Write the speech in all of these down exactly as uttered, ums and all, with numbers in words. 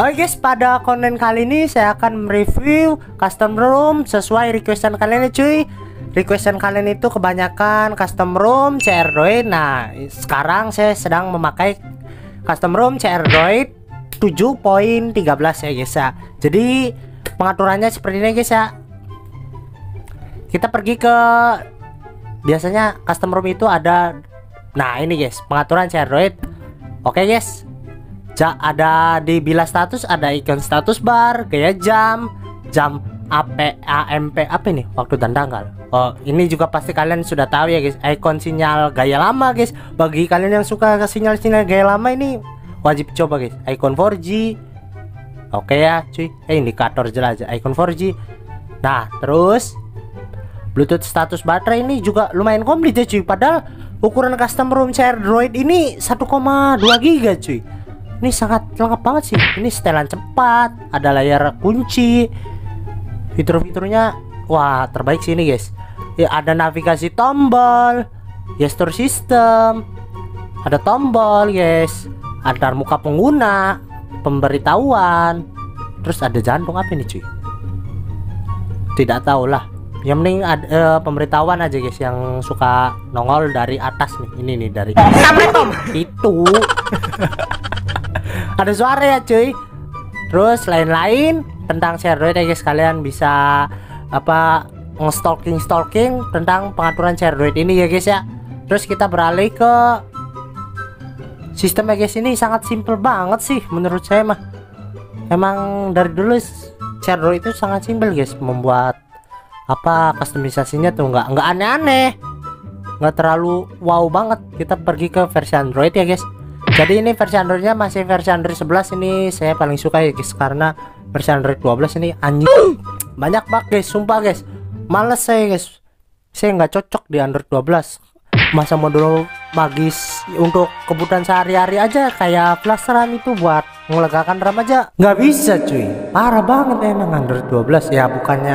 Oke guys, pada konten kali ini saya akan mereview custom room sesuai requestan kalian ya cuy. Requestan kalian itu kebanyakan custom room C R Droid. Nah, sekarang saya sedang memakai custom room C R Droid tujuh titik tiga belas ya guys ya. Jadi pengaturannya seperti ini guys ya. Kita pergi ke, biasanya custom room itu ada, nah ini guys pengaturan C R Droid. Oke guys, ja, ada di bilas status ada ikon status bar, gaya jam, jam A P, A M P, apa ini waktu dan tanggal. Oh, ini juga pasti kalian sudah tahu ya guys, ikon sinyal gaya lama guys. Bagi kalian yang suka ke sinyal-sinyal gaya lama ini wajib coba guys. Ikon empat G. Oke ya cuy, eh indikator jelas aja ikon empat G. Nah terus Bluetooth status baterai ini juga lumayan komplit ya cuy. Padahal ukuran custom room C R Droid ini satu koma dua giga cuy. Ini sangat lengkap banget sih. Ini setelan cepat, ada layar kunci. Fitur-fiturnya wah terbaik sih ini guys. Ya, ada navigasi tombol, gesture system, ada tombol guys, ada muka pengguna, pemberitahuan, terus ada jantung apa ini cuy? Tidak tahu lah. Yang penting ada uh, pemberitahuan aja guys yang suka nongol dari atas nih. Ini nih dari itu. Ada suara ya cuy. Terus lain-lain tentang C R Droid ya guys, kalian bisa apa nge-stalking stalking tentang pengaturan C R Droid ini ya guys ya. Terus kita beralih ke sistem ya guys. Ini sangat simple banget sih menurut saya mah. Emang dari dulu C R Droid itu sangat simple guys, membuat apa customisasinya tuh nggak nggak aneh-aneh, nggak terlalu wow banget. Kita pergi ke versi Android ya guys. Jadi ini versi Androidnya masih versi Android sebelas. Ini saya paling suka ya guys, karena versi Android dua belas ini anjing banyak banget guys, sumpah guys. Males saya guys, saya nggak cocok di Android dua belas. Masa modul magis untuk kebutuhan sehari-hari aja kayak flash RAM itu buat melegakan RAM aja nggak bisa cuy. Parah banget emang Android dua belas ya. Bukannya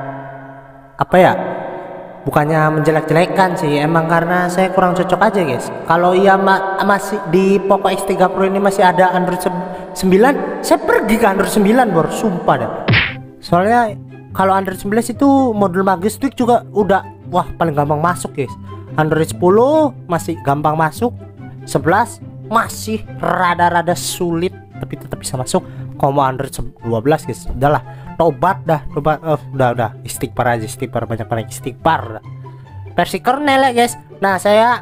apa ya, bukannya menjelek-jelekan sih, emang karena saya kurang cocok aja guys. Kalau iya ma masih di Poco X tiga Pro ini masih ada Android sembilan, saya pergi ke Android sembilan bor, sumpah dah. Soalnya kalau Android sebelas itu modul magis tweak juga udah wah paling gampang masuk guys. Android sepuluh masih gampang masuk, sebelas masih rada-rada sulit tapi tetap bisa masuk. Kalau Android dua belas guys, udahlah tobat dah, tobat, oh, udah udah istighfar aja, istighfar banyak-banyak istighfar. Versi kernel ya guys. Nah saya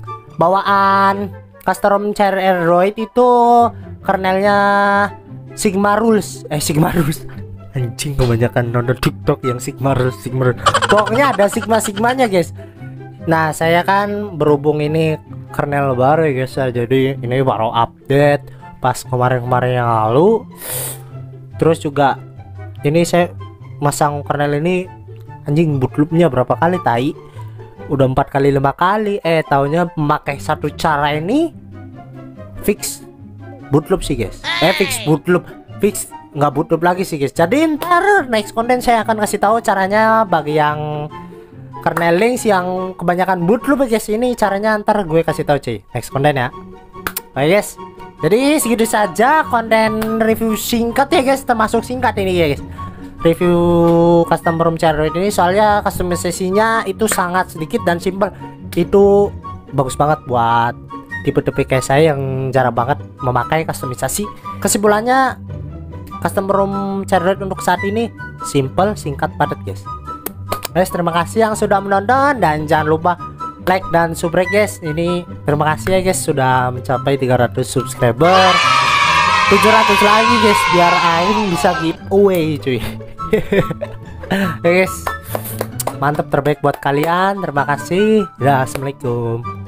bawaan custom C R Droid itu kernelnya Sigma Rules, eh Sigma Rules. Anjing kebanyakan nonton TikTok yang Sigma Rules, Sigma Rules. Pokoknya ada Sigma Sigmanya guys. Nah saya kan berhubung ini kernel baru ya guys, jadi ini baru update pas kemarin-kemarin yang lalu. Terus juga ini saya masang kernel ini anjing bootloopnya berapa kali tai, udah empat kali lima kali eh taunya memakai satu cara ini fix bootloop sih guys, eh fix bootloop fix nggak bootloop lagi sih guys. Jadi ntar next konten saya akan kasih tahu caranya bagi yang kernel links yang kebanyakan bootloop guys. Ini caranya ntar gue kasih tahu cuy next konten ya. Oke guys, jadi segitu saja konten review singkat ya guys, termasuk singkat ini ya guys, review custom room C R Droid ini. Soalnya customisasinya itu sangat sedikit dan simple. Itu bagus banget buat tipe-tipe kayak saya yang jarang banget memakai customisasi. Kesimpulannya custom room C R Droid untuk saat ini simple, singkat, padat guys. Guys terima kasih yang sudah menonton dan jangan lupa like dan subscribe guys. Ini terima kasih ya guys sudah mencapai tiga ratus subscriber, tujuh ratus lagi guys biar Aing bisa giveaway cuy. Guys mantap, terbaik buat kalian. Terima kasih. Assalamualaikum.